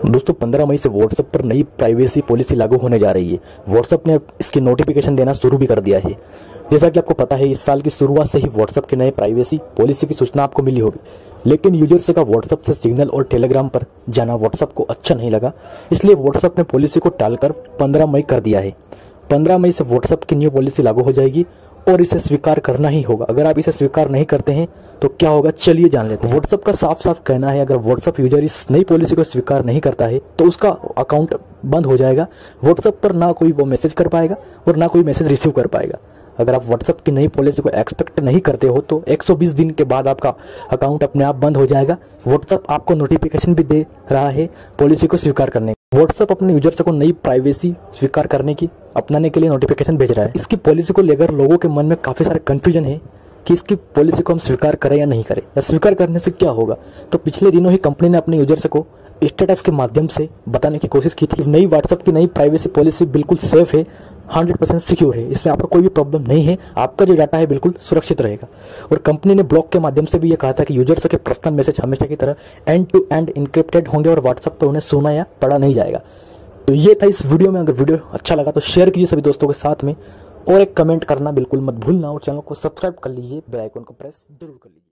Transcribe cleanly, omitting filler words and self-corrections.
दोस्तों 15 मई से व्हाट्सएप पर नई प्राइवेसी पॉलिसी लागू होने जा रही है। व्हाट्सएप ने इसकी नोटिफिकेशन देना शुरू भी कर दिया है। जैसा कि आपको पता है, इस साल की शुरुआत से ही व्हाट्सएप के नए प्राइवेसी पॉलिसी की सूचना आपको मिली होगी, लेकिन यूजर्स का व्हाट्सएप से सिग्नल और टेलीग्राम पर जाना व्हाट्सएप को अच्छा नहीं लगा, इसलिए व्हाट्सएप ने पॉलिसी को टालकर 15 मई कर दिया है। 15 मई से व्हाट्सएप की न्यू पॉलिसी लागू हो जाएगी और इसे स्वीकार करना ही होगा। अगर आप इसे स्वीकार नहीं करते हैं तो क्या होगा, चलिए जान लेते हैं। व्हाट्सएप का साफ साफ कहना है, अगर व्हाट्सएप यूजर इस नई पॉलिसी को स्वीकार नहीं करता है तो उसका अकाउंट बंद हो जाएगा। व्हाट्सएप पर ना कोई वो मैसेज कर पाएगा और ना कोई मैसेज रिसीव कर पाएगा। अगर आप व्हाट्सएप की नई पॉलिसी को एक्सपेक्ट नहीं करते हो तो 120 दिन के बाद आपका अकाउंट अपने आप बंद हो जाएगा। व्हाट्सएप आपको नोटिफिकेशन भी दे रहा है पॉलिसी को स्वीकार करने। व्हाट्सएप अपने यूजर्स को नई प्राइवेसी स्वीकार करने की अपनाने के लिए नोटिफिकेशन भेज रहा है। इसकी पॉलिसी को लेकर लोगों के मन में काफी सारे कंफ्यूजन है कि इसकी पॉलिसी को हम स्वीकार करें या नहीं करें, या स्वीकार करने से क्या होगा। तो पिछले दिनों ही कंपनी ने अपने यूजर्स को स्टेटस के माध्यम से बताने की कोशिश की थी। नई व्हाट्सएप की नई प्राइवेसी पॉलिसी बिल्कुल सेफ है, 100% सिक्योर है, इसमें आपका कोई भी प्रॉब्लम नहीं है, आपका जो डाटा है बिल्कुल सुरक्षित रहेगा। और कंपनी ने ब्लॉग के माध्यम से भी ये कहा था कि यूजर्स के पर्सनल मैसेज हमेशा की तरह एंड टू एंड इनक्रिप्टेड होंगे और व्हाट्सएप पर उन्हें सुना या पढ़ा नहीं जाएगा। तो ये था इस वीडियो में। अगर वीडियो अच्छा लगा तो शेयर कीजिए सभी दोस्तों के साथ में, और एक कमेंट करना बिल्कुल मत भूलना, और चैनल को सब्सक्राइब कर लीजिए, बेल आइकन को प्रेस जरूर कर लीजिए।